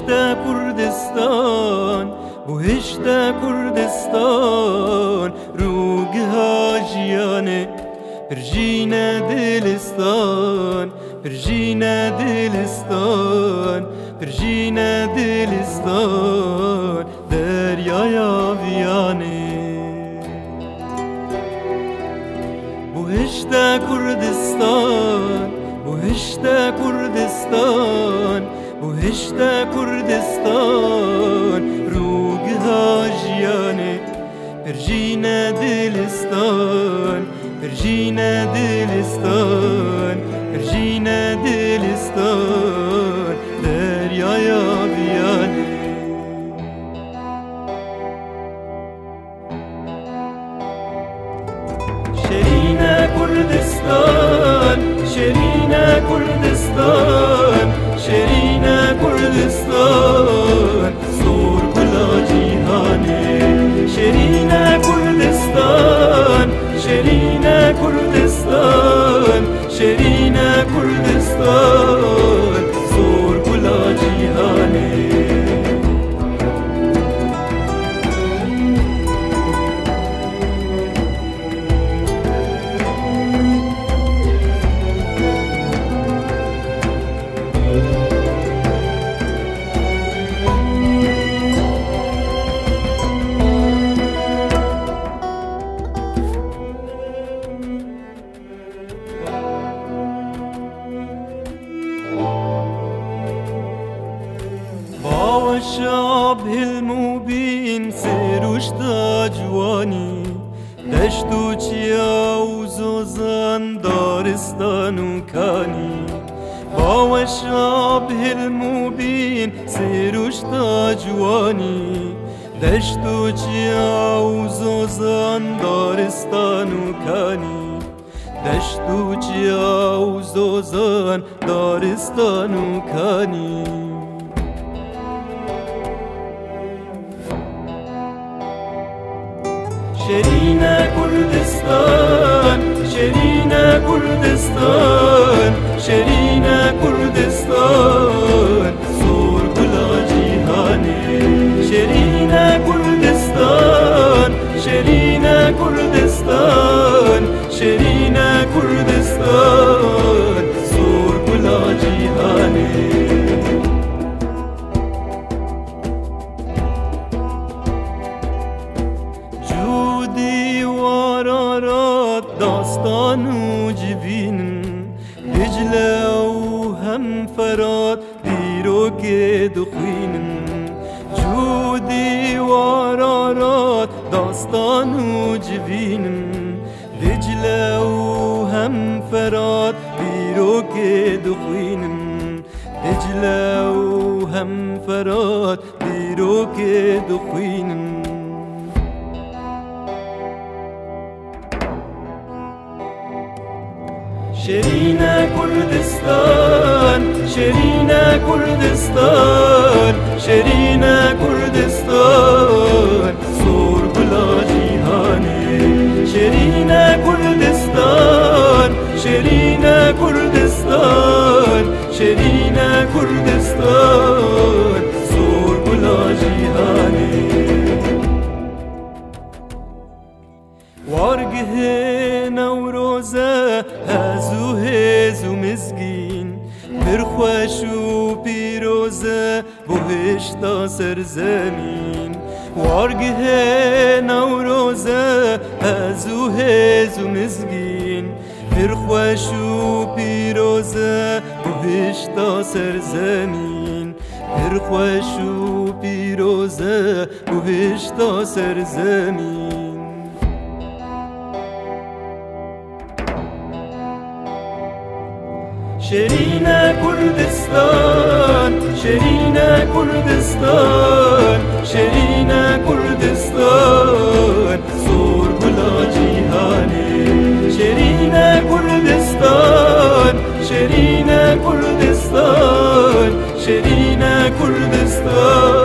بهشت کردستان روگها جیانه پرژین دلستان پرژین دلستان پرژین دلستان دریای آویانه بهشت کردستان بهشت کردستان بهشت کردستان روگها جیانه پرژین دلستان پرژین دلستان پرژین دلستان دریای آویانه شیرین کردستان شیرین کردستان شیرین کردستان زور کلا جیهانه شیرین کردستان شیرین کردستان شیرین کردستان زور کلا جیهانه شاب المبين سيروش تاجواني دشتو چيا وزوزان دارستان وكاني باو شاب المبين سيروش تاجواني دشتو چيا وزوزان دارستان وكاني دشتو چيا وزوزان دارستان وكاني شیرین کردستان شیرین کردستان شیرین کردستان زور کلا جیهانه شیرین کردستان شیرین کردستان شیرین کردستان زور کلا جیهانه داستان و جبین دجله و هم فراد دیرو که دخوینن جودی وارارات داستان و جبین دجله و هم فراد دیرو که دخوینن دجله و هم فراد دیرو که دخوینن شیرین کردستان شیرین کردستان شیرین کردستان زور کلا جیهانه شیرین کردستان شیرین کردستان شیرین کردستان زور کلا جیهانه وارگه نوروزه هزو هزو مزگین پرخوش و پیروزه بهشتا سرزمین وارگه نوروزه هزو هزو مزگین پرخوش و پیروزه بهشتا سرزمین پرخوش و پیروزه بهشتا سرزمین شیرین کردستان شیرین کردستان شیرین کردستان زور کلا جیهانه شیرین کردستان شیرین کردستان شیرین کردستان